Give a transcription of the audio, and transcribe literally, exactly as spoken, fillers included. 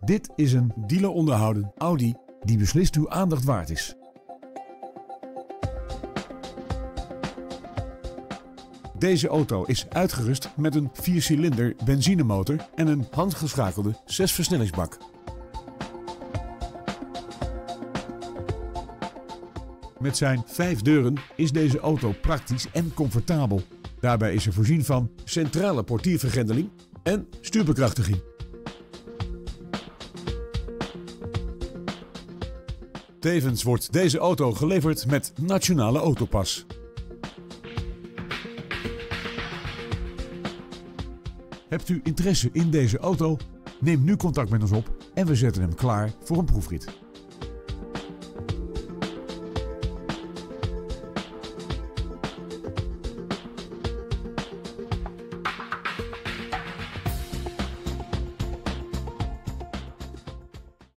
Dit is een dealer onderhouden Audi die beslist uw aandacht waard is. Deze auto is uitgerust met een viercilinder benzinemotor en een handgeschakelde zesversnellingsbak. Met zijn vijf deuren is deze auto praktisch en comfortabel. Daarbij is er voorzien van centrale portiervergrendeling en stuurbekrachtiging. Tevens wordt deze auto geleverd met Nationale Autopas. Hebt u interesse in deze auto? Neem nu contact met ons op en we zetten hem klaar voor een proefrit.